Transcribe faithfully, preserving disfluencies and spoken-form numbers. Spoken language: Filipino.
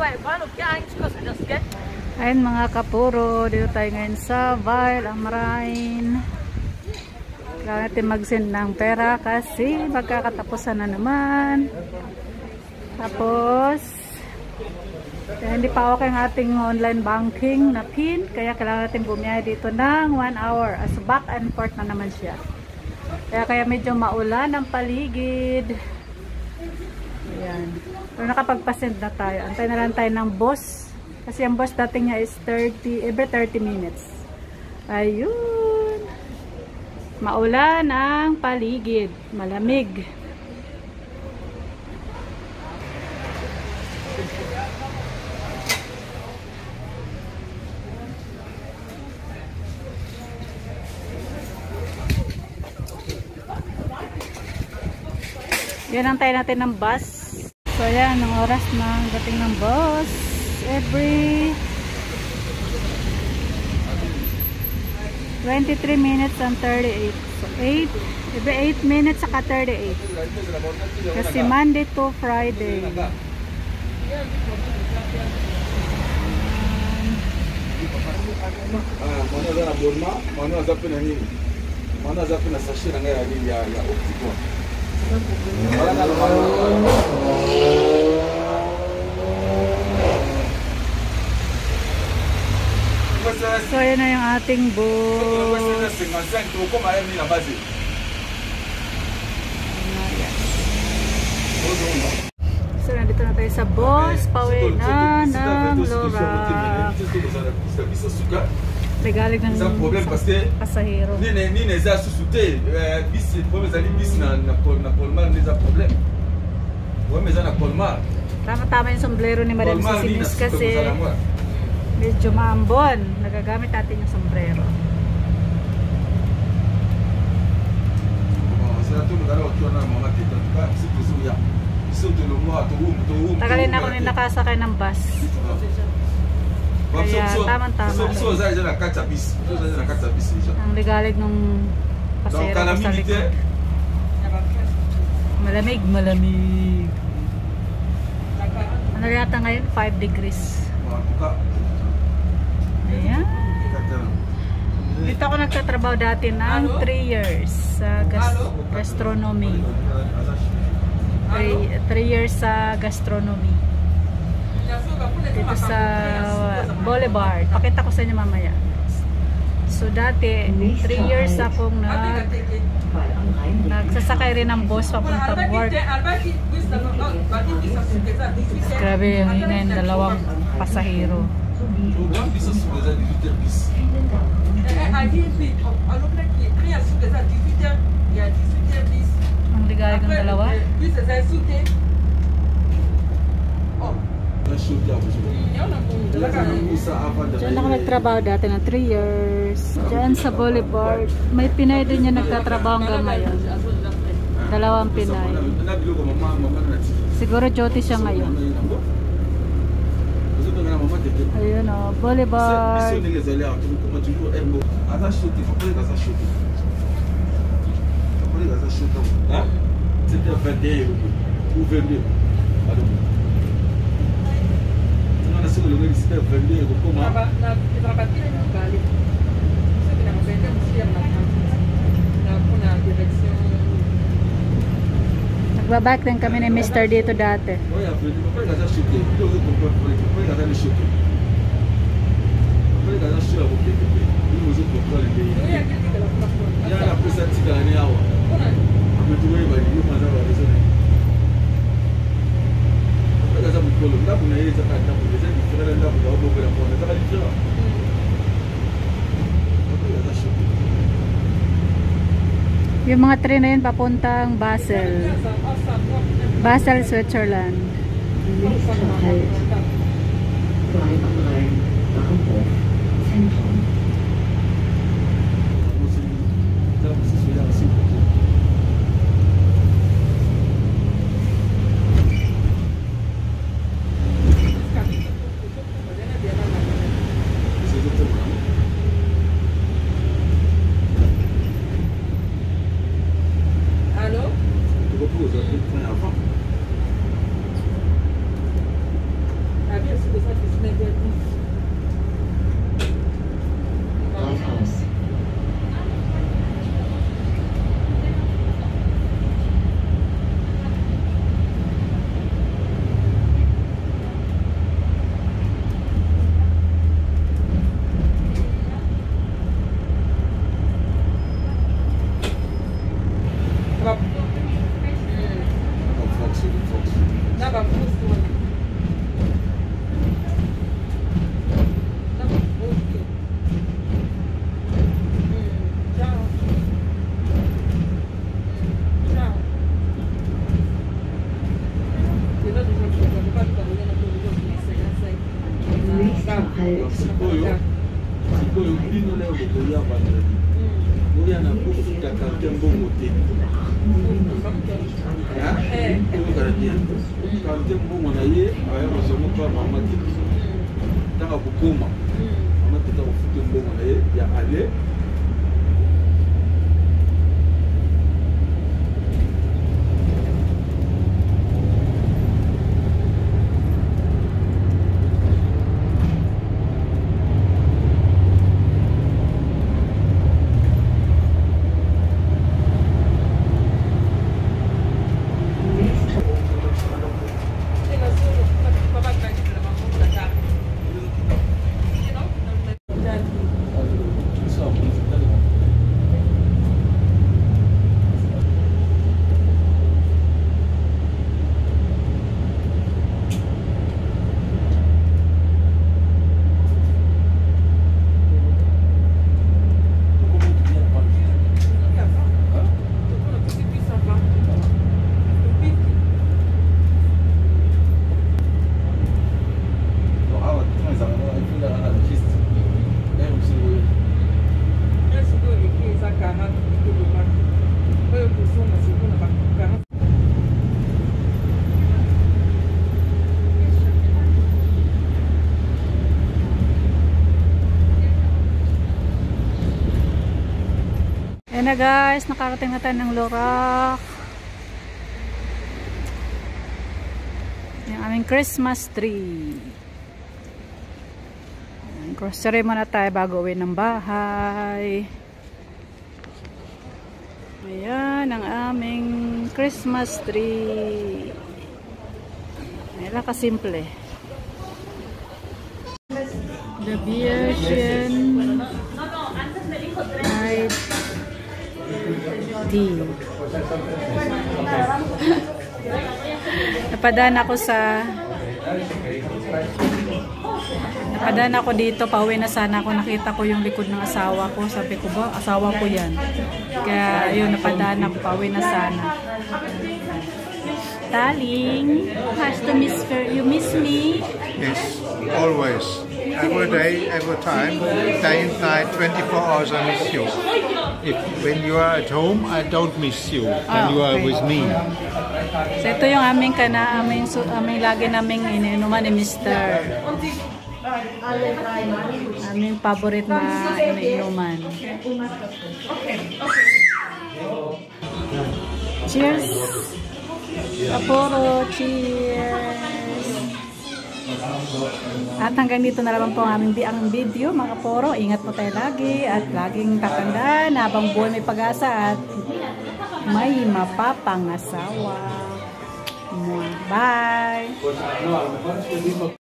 Ayun mga kapuro, dito tayo ngayon sa Vail Amrain. Kailangan natin mag-send ng pera kasi magkakatapusan na naman. Tapos eh, hindi pa okay ang ating online banking na pin, kaya kailangan natin bumiyahe dito ng one hour as back and forth na naman siya. Kaya kaya medyo maulan ang paligid. Ayan. Pero nakapagpasend na tayo. Antay na lang tayo ng boss. Kasi ang boss dating niya is thirty, every thirty minutes. Ayun. Maulan ang paligid. Malamig. Yan ang tayo natin ng bus. So yan, ang oras ng dating ng bus. Every twenty-three minutes and thirty-eight. So eight, every eight minutes saka thirty-eight. Kasi Monday to Friday. So yan na yung ating bus. So nandito na tayo sa bus. Pauwi na ng Lora. Regalig ng pasahero. Tama-tama yung sombrero ni Madam Sisinis kasi medyo maambon. Nagagamit natin yung sombrero. Tagalin ako nung nakasakay ng bus. Kaya tamang-tama. Ang ligalig nung pasero ko sa likod. Malamig, malamig. Ano yata ngayon? five degrees. Ayan. Dito ako nagtatrabaho dati ng three years sa gastronomy. three years sa gastronomy. Dito sa Boulevard. Pakita ko sa inyo mamaya. So dati, three years akong nag nagsasakay rin ng bus papuntang work. Grabe yung yun, dalawang pasahero. Ang ligalig ng dalawa. Diyan ako nagtrabaho dati na three years. Diyan sa Boulevard. May Pinay din yung nagtatrabaho hanggang ngayon. Dalawang Pinay. Siguro duty siya ngayon. Ayun o, Boulevard. Nagbabike din kami ni Mister dito dati. Yung mga train na yun papuntang Basel. Basel, Switzerland. Sikoyo, sikoyo bino leo bokolia bandani. Moya na kufuta karte mbongo te. Ya? Eh, ko karte. Karte mbongo na ye, aya masomo kwa mama te. Tanga bukoma. Mama te ta kufuta mbongo na ye ya ale. Ayan na guys, nakarating na tayo ng Lorac. Yung aming Christmas tree. Ayan, grocery muna tayo bago uwi ng bahay. Ayan ang aming Christmas tree. Ayan lang kasimple. The Virgin Night tea. Napadaan ako sa Napadaan ako dito, pauwi na sana ako, nakita ko yung likod ng asawa ko. Sabi ko ba, asawa ko yan. Kaya yun, napadaan ako, pauwi na sana. Darling, has to miss you miss me? Yes, always. Every day, every time, day and night, twenty-four hours I miss you. If when you are at home, I don't miss you. When Oh, you are okay. with me. So ito yung aming kana, aming, aming lagi naming iniinuman ni Mister Aming favorite na iniinuman. Cheers! Aporo, cheers! At hanggang dito na naman po ang aming ang video, mga poro. Ingat po tayo lagi at laging tatandaan na habang buhay may pag-asa at may mapapangasawa. Bye!